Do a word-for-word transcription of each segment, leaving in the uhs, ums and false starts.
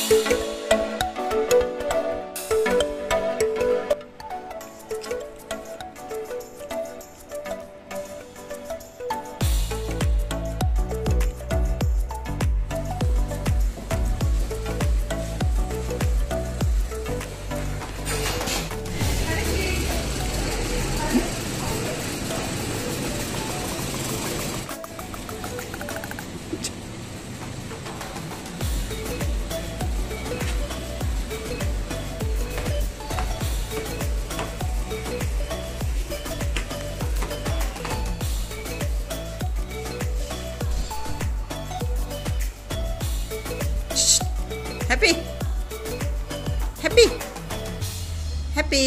Happy happy happy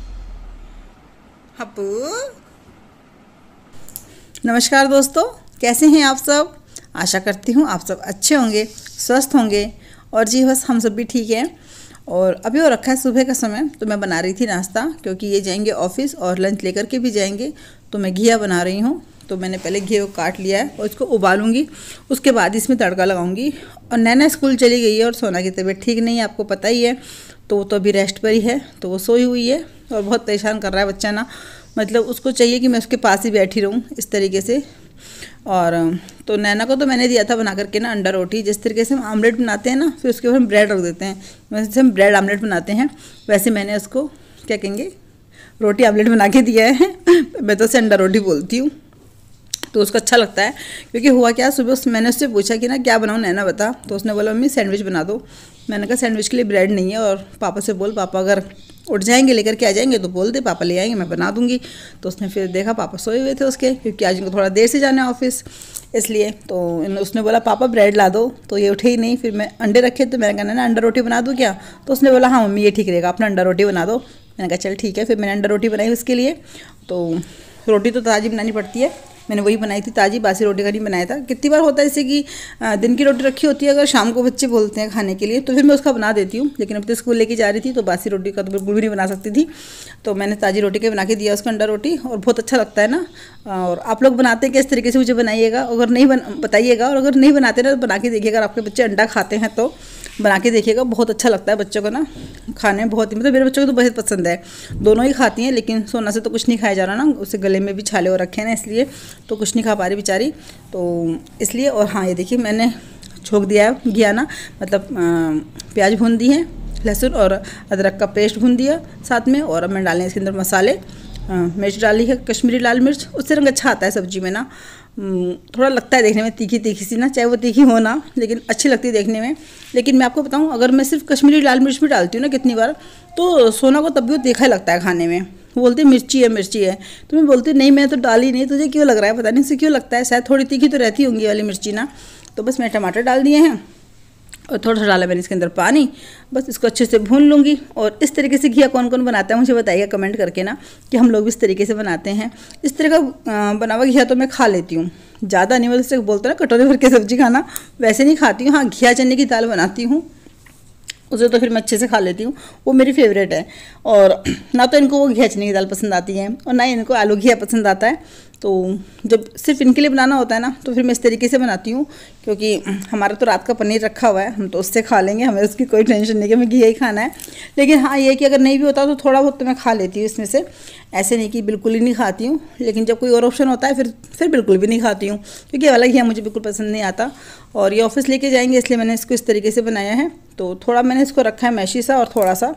Happu. नमस्कार दोस्तों, कैसे हैं आप सब। आशा करती हूँ आप सब अच्छे होंगे, स्वस्थ होंगे। और जी बस हम सब भी ठीक हैं। और अभी वो रखा है सुबह का समय, तो मैं बना रही थी नाश्ता, क्योंकि ये जाएंगे ऑफिस और लंच लेकर के भी जाएंगे। तो मैं घिया बना रही हूँ। तो मैंने पहले घी को काट लिया है और इसको उबालूंगी, उसके बाद इसमें तड़का लगाऊंगी। और नैना स्कूल चली गई है और सोना की तबीयत ठीक नहीं है, आपको पता ही है। तो वो तो अभी रेस्ट पर ही है, तो वो सोई हुई है और बहुत परेशान कर रहा है बच्चा ना। मतलब उसको चाहिए कि मैं उसके पास ही बैठी रहूँ इस तरीके से। और तो नैना को तो मैंने दिया था बना करके ना अंडा रोटी, जिस तरीके से हम आमलेट बनाते हैं ना, फिर उसके ऊपर हम ब्रेड रख देते हैं, वैसे हम ब्रेड आमलेट बनाते हैं, वैसे मैंने उसको क्या कहेंगे रोटी आमलेट बना के दिया है। मैं तो उसे अंडा रोटी बोलती हूँ। तो उसको अच्छा लगता है। क्योंकि हुआ क्या, सुबह मैंने उससे पूछा कि ना क्या बनाऊँ नैना बता, तो उसने बोला मम्मी सैंडविच बना दो। मैंने कहा सैंडविच के लिए ब्रेड नहीं है, और पापा से बोल, पापा अगर उठ जाएंगे लेकर के आ जाएंगे तो बोल दे, पापा ले आएंगे, मैं बना दूंगी। तो उसने फिर देखा पापा सोए हुए थे उसके, क्योंकि आज उनको थोड़ा देर से जाना है ऑफिस, इसलिए। तो उसने बोला पापा ब्रेड ला दो, तो ये उठे ही नहीं। फिर मैं अंडे रखे, तो मैंने कहा ना अंडा रोटी बना दूँ क्या। तो उसने बोला हाँ मम्मी ये ठीक रहेगा, अपना अंडा रोटी बना दो। मैंने कहा चल ठीक है। फिर मैंने अंडा रोटी बनाई उसके लिए। तो रोटी तो ताज़ी बनानी पड़ती है, मैंने वही बनाई थी ताज़ी, बासी रोटी का नहीं बनाया था। कितनी बार होता है जैसे कि दिन की रोटी रखी होती है, अगर शाम को बच्चे बोलते हैं खाने के लिए तो फिर मैं उसका बना देती हूँ। लेकिन अब तो स्कूल लेके जा रही थी, तो बासी रोटी का तो बिल्कुल भी नहीं बना सकती थी। तो मैंने ताज़ी रोटी के बना के दिया उसको अंडा रोटी, और बहुत अच्छा लगता है ना। और आप लोग बनाते हैं किस तरीके से मुझे बनाइएगा, अगर नहीं बन बताइएगा। और अगर नहीं बनाते ना तो बना के देखिएगा, अगर आपके बच्चे अंडा खाते हैं तो बना के देखिएगा, बहुत अच्छा लगता है बच्चों को ना खाने में। बहुत ही मतलब मेरे बच्चों को तो बहुत पसंद है, दोनों ही खाती हैं। लेकिन सोना से तो कुछ नहीं खाया जा रहा ना, उसे गले में भी छाले हो रखे हैं ना, इसलिए तो कुछ नहीं खा पा रही बेचारी, तो इसलिए। और हाँ ये देखिए मैंने छोंक दिया है घिया ना, मतलब प्याज भून दी है, लहसुन और अदरक का पेस्ट भून दिया साथ में। और अब मैं डालें इसके अंदर मसाले, मिर्च डाली है कश्मीरी लाल मिर्च, उससे रंग अच्छा आता है सब्जी में ना। थोड़ा लगता है देखने में तीखी तीखी सी ना, चाहे वो तीखी हो ना, लेकिन अच्छी लगती है देखने में। लेकिन मैं आपको बताऊं, अगर मैं सिर्फ कश्मीरी लाल मिर्च भी डालती हूँ ना कितनी बार, तो सोना को तब भी वो देखा लगता है खाने में। वो बोलती है मिर्ची है मिर्ची है, तो मैं बोलती नहीं मैं तो डाली नहीं, तुझे क्यों लग रहा है, पता नहीं उसे क्यों लगता है, शायद थोड़ी तीखी तो रहती होंगी वाली मिर्ची ना। तो बस मैंने टमाटर डाल दिए हैं और थोड़ा सा डाला मैंने इसके अंदर पानी, बस इसको अच्छे से भून लूँगी। और इस तरीके से घिया कौन कौन बनाता है मुझे बताइएगा कमेंट करके ना, कि हम लोग भी इस तरीके से बनाते हैं। इस तरह का बना हुआ घिया तो मैं खा लेती हूँ, ज़्यादा नहीं, मतलब जैसे बोलते हैं ना कटोरे भर के सब्जी खाना, वैसे नहीं खाती हूँ। हाँ घिया चने की दाल बनाती हूँ, उसे तो फिर मैं अच्छे से खा लेती हूँ, वो मेरी फेवरेट है। और ना तो इनको वो घिया चने की दाल पसंद आती है, और ना ही इनको आलू घिया पसंद आता है। तो जब सिर्फ इनके लिए बनाना होता है ना, तो फिर मैं इस तरीके से बनाती हूँ, क्योंकि हमारा तो रात का पनीर रखा हुआ है, हम तो उससे खा लेंगे, हमें उसकी कोई टेंशन नहीं कि हमें घिया ही खाना है। लेकिन हाँ ये कि अगर नहीं भी होता तो थोड़ा बहुत तो मैं खा लेती हूँ इसमें से, ऐसे नहीं कि बिल्कुल ही नहीं खाती हूँ। लेकिन जब कोई और ऑप्शन होता है फिर फिर बिल्कुल भी नहीं खाती हूँ, क्योंकि वाला घिया मुझे बिल्कुल पसंद नहीं आता। और ये ऑफिस लेके जाएंगे इसलिए मैंने इसको इस तरीके से बनाया है। तो थोड़ा मैंने इसको रखा है मैशी सा, और थोड़ा सा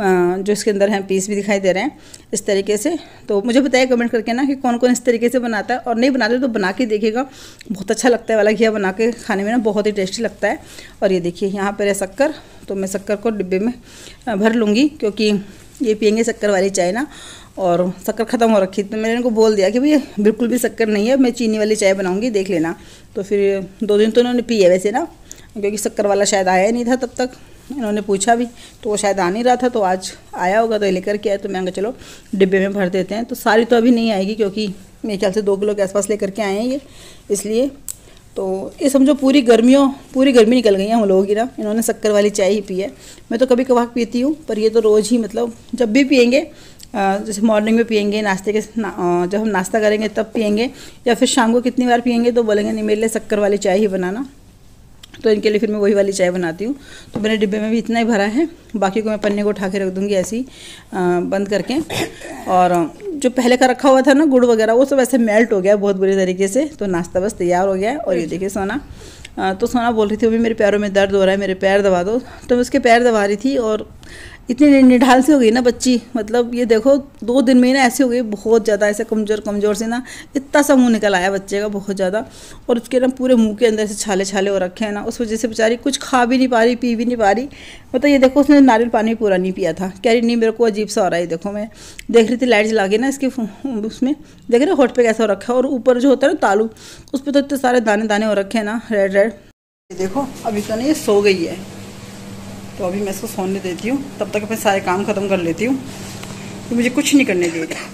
जो इसके अंदर हैं पीस भी दिखाई दे रहे हैं इस तरीके से। तो मुझे बताइए कमेंट करके ना कि कौन कौन इस तरीके से बनाता है, और नहीं बनाते तो बना के देखिएगा, बहुत अच्छा लगता है वाला घिया बना के खाने में ना, बहुत ही टेस्टी लगता है। और ये देखिए यहाँ पर है शक्कर, तो मैं शक्कर को डिब्बे में भर लूँगी, क्योंकि ये पियेंगे शक्कर वाली चाय ना, और शक्कर ख़त्म हो रखी। तो मैंने इनको बोल दिया कि भैया बिल्कुल भी शक्कर नहीं है, मैं चीनी वाली चाय बनाऊँगी, देख लेना। तो फिर दो दिन तो उन्होंने पी है वैसे ना, क्योंकि शक्कर वाला शायद आया नहीं था तब तक, इन्होंने पूछा भी तो वो शायद आ नहीं रहा था, तो आज आया होगा तो लेकर के आए। तो मैंने कहा चलो डिब्बे में भर देते हैं। तो सारी तो अभी नहीं आएगी, क्योंकि मेरे ख्याल से दो किलो के आसपास लेकर के आए हैं ये, इसलिए। तो ये समझो पूरी गर्मियों पूरी गर्मी निकल गई है हम लोगों की ना, इन्होंने शक्कर वाली चाय ही पी है। मैं तो कभी कभार पीती हूँ, पर ये तो रोज़ ही, मतलब जब भी पियेंगे, जैसे मॉर्निंग में पियेंगे, नाश्ते के ना, जब हम नाश्ता करेंगे तब पियेंगे, या फिर शाम को कितनी बार पियेंगे तो बोलेंगे नहीं मेरे लिए शक्कर वाली चाय ही बनाना। तो इनके लिए फिर मैं वही वाली चाय बनाती हूँ। तो मेरे डिब्बे में भी इतना ही भरा है, बाकी को मैं पन्ने को उठा के रख दूँगी ऐसे ही बंद करके। और जो पहले का रखा हुआ था ना गुड़ वगैरह, वो सब ऐसे मेल्ट हो गया बहुत बुरी तरीके से। तो नाश्ता बस तैयार हो गया है। और ये देखिए सोना, तो सोना बोल रही थी अभी मेरे पैरों में दर्द हो रहा है, मेरे पैर दबा दो। तो मैं उसके पैर दबा रही थी और इतनी निढाल सी हो गई ना बच्ची, मतलब ये देखो दो दिन में ना ऐसी हो गई बहुत ज़्यादा, ऐसे कमज़ोर कमज़ोर से ना, इतना सा मुंह निकल आया बच्चे का बहुत ज़्यादा। और उसके ना पूरे मुंह के अंदर से छाले छाले हो रखे हैं ना, उस वजह से बेचारी कुछ खा भी नहीं पा रही, पी भी नहीं पा रही। मतलब ये देखो उसने नारियल पानी पूरा नहीं पिया था, कह रही नहीं मेरे को अजीब सा हो रहा है। देखो मैं देख रही थी लाइट जला के ना इसके उसमें, देख रहे होठ पे कैसा हो रखा है, और ऊपर जो होता है ना तालू, उस पर तो इतने सारे दाने दाने हो रखे हैं ना रेड रेड। देखो अभी तो नहीं ये सो गई है, तो अभी मैं इसको सोने देती हूँ, तब तक मैं सारे काम ख़त्म कर लेती हूँ। तो मुझे कुछ नहीं करने दे रही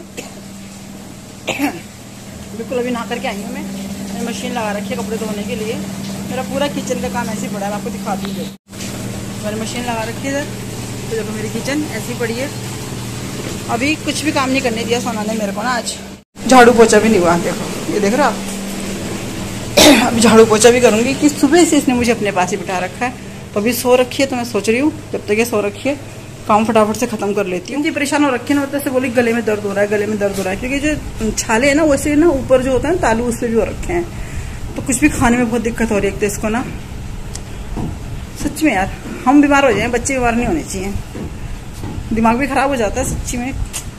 बिल्कुल। अभी नहा करके आई हूँ मैं, मैंने मशीन लगा रखी है कपड़े धोने के लिए। मेरा पूरा किचन का काम ऐसे ही पड़ा है, आपको दिखाती हूँ। मैंने मशीन लगा रखी है, तो देखो मेरी किचन ऐसी पड़ी है। अभी कुछ भी काम नहीं करने दिया सोना ने मेरे को ना, आज झाड़ू पोछा भी नहीं हुआ। देखो ये देख रहा आप, अभी झाड़ू पोछा भी करूँगी कि सुबह से इसने मुझे अपने पास ही बिठा रखा है। तो अभी सो रखी है, तो मैं सोच रही हूँ जब तक ये सो रखी है काम फटाफट से खत्म कर लेती हूँ। ये परेशान हो रखी है ना, मतलब से बोली गले में दर्द हो रहा है, गले में दर्द हो रहा है, क्योंकि जो छाले है ना वैसे ना ऊपर जो होता है ना तालू, उस पर भी हो रखे हैं। तो कुछ भी खाने में बहुत दिक्कत हो रही है। तो इसको ना सच में यार हम बीमार हो जाए, बच्चे बीमार नहीं होने चाहिए, दिमाग भी खराब हो जाता है सच्ची में।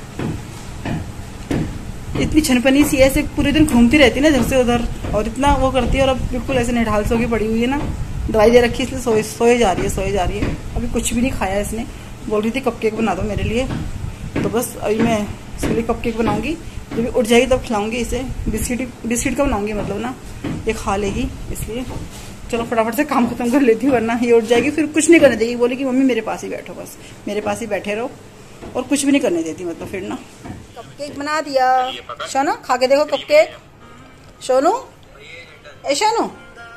इतनी छनपनी सी ऐसे पूरे दिन घूमती रहती है ना इधर से उधर, और इतना वो करती है। और अब बिल्कुल ऐसे निढाल सो की पड़ी हुई है ना, दवाई दे रखी है इसलिए सोए सोए जा रही है सोए जा रही है। अभी कुछ भी नहीं खाया इसने, बोल रही थी कपकेक बना दो मेरे लिए। तो बस अभी मैं इसके लिए कपकेक बनाऊंगी, जब भी उठ जाएगी तब खिलाऊंगी इसे। बिस्किट बिस्किट का बनाऊंगी मतलब ना, ये खा लेगी, इसलिए चलो फटाफट से काम खत्म कर लेती हूँ, वरना ये उठ जाएगी फिर कुछ नहीं करने देगी। बोली कि मम्मी मेरे पास ही बैठो, बस मेरे पास ही बैठे रहो, और कुछ भी नहीं करने देती मतलब फिर ना। कपकेक बना दिया सोनू, खा के देखो कपकेक। सोनू ए सोनू,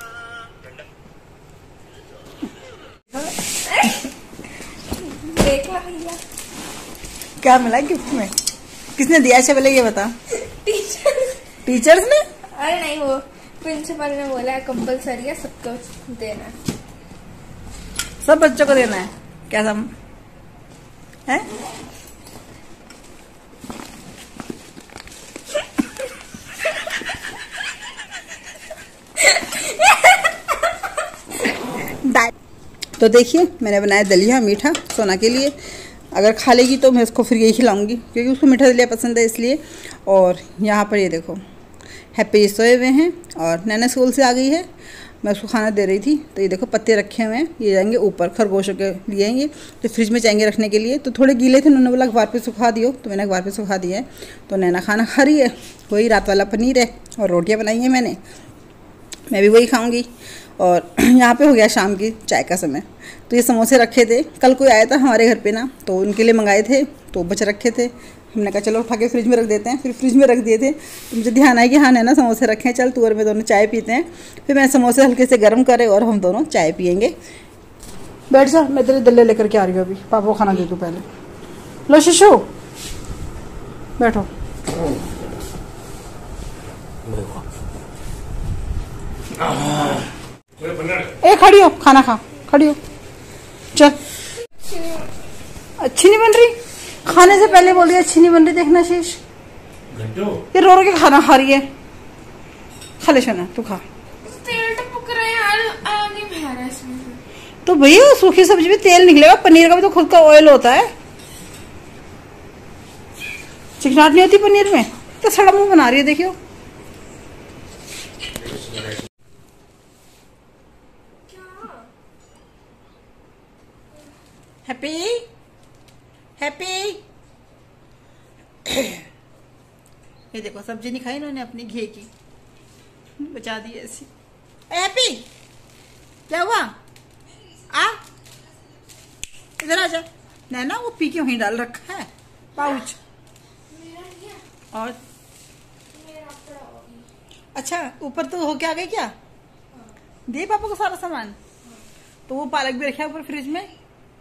क्या मिला गिफ्ट में? किसने दिया? अच्छा पहले ये बता। टीचर टीचर्स ने? अरे नहीं, वो प्रिंसिपल ने बोला है कंपलसरी है, सबको देना है, सब बच्चों को देना है। क्या सब है? तो देखिए मैंने बनाया दलिया मीठा सोना के लिए, अगर खा लेगी तो मैं उसको फिर यही खिलाऊंगी, क्योंकि उसको मीठा दलिया पसंद है इसलिए। और यहाँ पर ये देखो हैप्पी सोए हुए हैं, और नैना स्कूल से आ गई है, मैं उसको खाना दे रही थी। तो ये देखो पत्ते रखे हुए हैं, ये जाएंगे ऊपर खरगोशों के लिए आएंगे, तो फ्रिज में जाएंगे रखने के लिए। तो थोड़े गीले थे, उन्होंने बोला अखबार पे सुखा दियो, तो मैंने अखबार पे सुखा दिया है। तो नैना खाना खा रही है, वही रात वाला पनीर है और रोटियाँ बनाई हैं मैंने, मैं भी वही खाऊंगी। और यहाँ पे हो गया शाम की चाय का समय। तो ये समोसे रखे थे, कल कोई आया था हमारे घर पे ना, तो उनके लिए मंगाए थे, तो बच रखे थे। हमने कहा चलो उठा के फ्रिज में रख देते हैं, फिर फ्रिज में रख दिए थे। तो मुझे ध्यान आया कि हाँ नैना समोसे रखे हैं, चल तू और मैं दोनों चाय पीते हैं। फिर मैंने समोसे हल्के से गर्म करे और हम दोनों चाय पियेंगे। बैठ जा, मैं तेरे दल्ले लेकर के आ रही हूँ, अभी पापा को खाना दे दूँ पहले। लो शिशु बैठो। ए खड़ी हो, खाना खा, खड़ी हो, चल। अच्छी नहीं बन रही, खाने से पहले बोल रही अच्छी नहीं बन रही, देखना शीश ये रो रो के खाना खा रही है। खा ले शोना, तू खा। तेल टपक रहा है, आगे बह रहा है इसमें। तो भैया सूखी सब्जी में तेल निकलेगा, पनीर का भी तो खुद का ऑयल होता है, चिकनाहट नहीं होती पनीर में। तो सड़ा मुंह बना रही है, देखियो। हैप्पी हैप्पी ये देखो सब्जी नहीं खाई इन्होंने अपनी घी की, बचा दी ऐसी। हैप्पी क्या हुआ? आ इधर आ जा। नैना वो पी के वहीं डाल रखा है पाउच। और अच्छा ऊपर तो होके आ गए क्या? दे पापा को सारा सामान। तो वो पालक भी रखा है ऊपर फ्रिज में,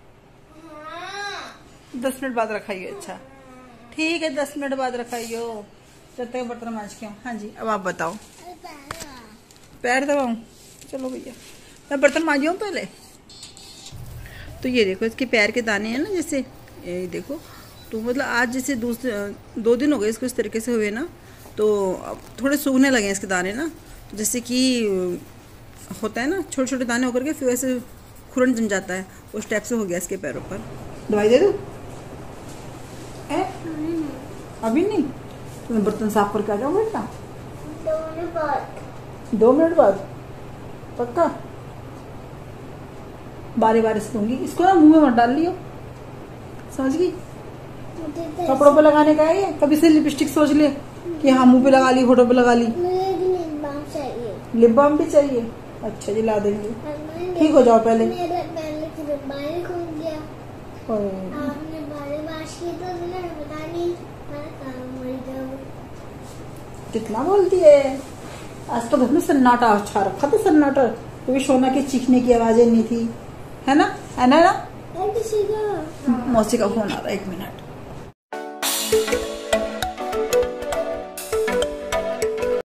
दस मिनट बाद रखाइए। अच्छा ठीक है, दस मिनट बाद रखाइयो, जब तक बर्तन मांज के। हाँ जी, अब आप बताओ। पैर दबाऊं? चलो भैया मैं बर्तन मांझी हूँ पहले। तो ये देखो इसके पैर के दाने हैं ना, जैसे ये देखो। तो मतलब आज जैसे दूसरे दो दिन हो गए इसको इस तरीके से हुए ना, तो अब थोड़े सूखने लगे हैं इसके दाने ना। तो जैसे कि होता है ना छोटे छोटे दाने होकर के फिर वैसे खुरन जम जाता है, उस टाइप से हो गया इसके पैरों पर। दवाई दे दूँ? अभी नहीं, तुम्हें बर्तन साफ करके आ जाओ बेटा। दो मिनट बाद दो मिनट बाद पक्का? बारी बारी से दूंगी इसको ना, मुंह में मत डाल लियो, समझ गई? कपड़ों पे लगाने का है ये, कभी से लिपस्टिक सोच ले कि हाँ मुंह पे लगा ली, फोटो पे लगा ली। लिप बाम चाहिए। लिप बाम भी चाहिए? अच्छा जी ला देंगे। ठीक हो जाओ पहले। मेरे पहले की बाल खुल गया। आपने बाल वाश की तो पता नहीं, मैं काम मर जाऊँ। कितना बोलती है, आज तो घर में सन्नाटा अच्छा रखा था, सन्नाटा। क्योंकि सोना की चीखने की आवाजें नहीं थी, है ना? है ना ना? किसी का मौसी का फोन आ रहा है, एक मिनट।